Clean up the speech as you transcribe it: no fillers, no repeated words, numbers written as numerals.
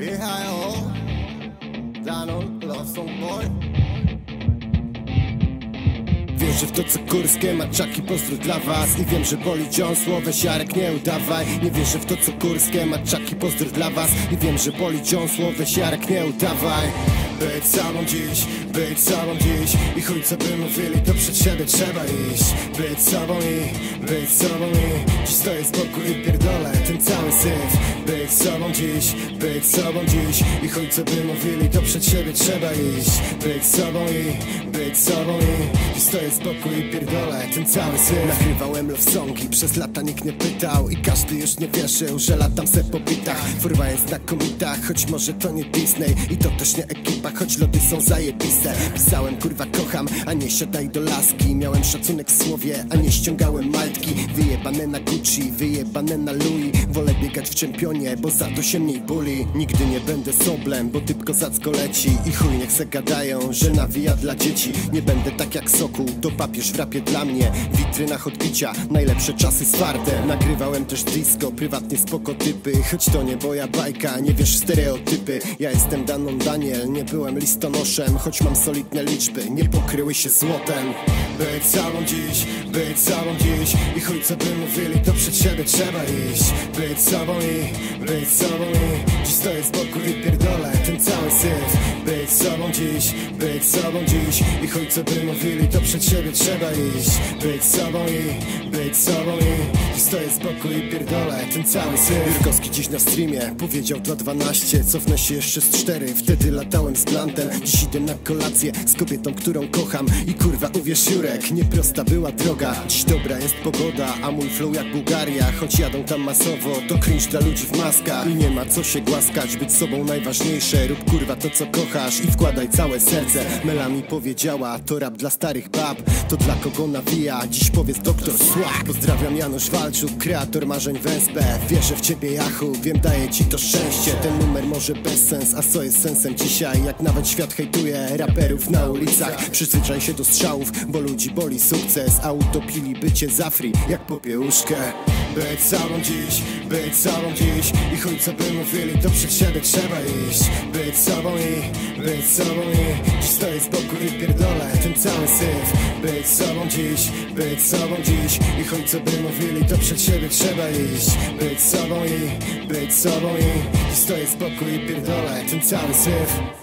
Michał, Danon, Love Song Boy. Wierzę w to, co Kurskie, Maczaki, pozdrów dla was. I wiem, że boli dziąsło, weź Jarek, nie udawaj. Nie wierzę w to, co Kurskie, Maczaki, pozdrów dla was. I wiem, że boli dziąsło, weź Jarek, nie udawaj. Być sobą dziś, być sobą dziś. I chuj co by mówili, to przed siebie trzeba iść. Być sobą i dziś stoję z boku i pierdolę ten cały syf. Być sobą dziś, być sobą dziś. I chuj co by mówili, to przed siebie trzeba iść. Być sobą i dziś stoję z boku i pierdolę ten cały syf. Nagrywałem love songi, przez lata nikt nie pytał. I każdy już nie wierzył, że latam se po bitach. Furwa jest znakomita, choć może to nie Disney. I to też nie ekipa, choć lody są zajebiste. Pisałem kurwa kocham, a nie siadaj do laski. Miałem szacunek w słowie, a nie ściągałem maltki. Wyjebane na Gucci, wyjebane na Louis. Wolę biegać w czempionie, bo za to się mniej boli. Nigdy nie będę soblem, bo typ kozacko leci. I chuj niech se gadają, że nawija dla dzieci. Nie będę tak jak Sokół, to papież w rapie dla mnie. W witrynach odbicia, najlepsze czasy zwarte. Nagrywałem też disco, prywatnie spoko typy. Choć to nie moja bajka, nie wiesz stereotypy. Ja jestem Danon Daniel, nie byłem listonoszem. Choć mam solidne liczby, nie pokryły się złotem. Być sobą dziś, być sobą dziś. I chuj co by mówili, to przed siebie trzeba iść. Być sobą i dziś stoję z boku i pierdolę ten cały syf. Być sobą dziś, być sobą dziś. I chuj co by mówili, to przed siebie trzeba iść. Być sobą i dziś stoję z boku i pierdolę ten cały syf. Jurkowski dziś na streamie powiedział 2.12. Cofnę się jeszcze z 4, wtedy latałem z blantem. Dziś idę na kolację z kobietą, którą kocham. I kurwa uwierz Jurek, nieprosta była droga. Dziś dobra jest pogoda, a mój flow jak Bułgaria. Choć jadą tam masowo, to cringe dla ludzi w maskach. I nie ma co się głaskać, być sobą najważniejsze. Rób kurwa to co kochasz i wkładaj całe serce. Mela mi powiedziała, to rap dla starych bab. To dla kogo nawija, dziś powiedz doktor Słak. Pozdrawiam Janusz Walczuk, kreator marzeń w SP. Wierzę w ciebie Jachu, wiem daję ci to szczęście. Ten numer może bez sens, a co jest sensem dzisiaj? Jak nawet świat hejtuje raperów na ulicach. Przyzwyczaj się do strzałów, bo ludzi boli sukces. A utopili bycie za free, jak popiełuszkę. Być sobą dziś, być sobą dziś. I chuj co by mówili, to przed siebie trzeba iść. Być sobą i dziś stoję z boku i pierdolę ten cały syf. Być sobą dziś. I chuj co by mówili, to przed siebie trzeba iść. Być sobą i dziś stoję z boku i pierdolę ten cały syf.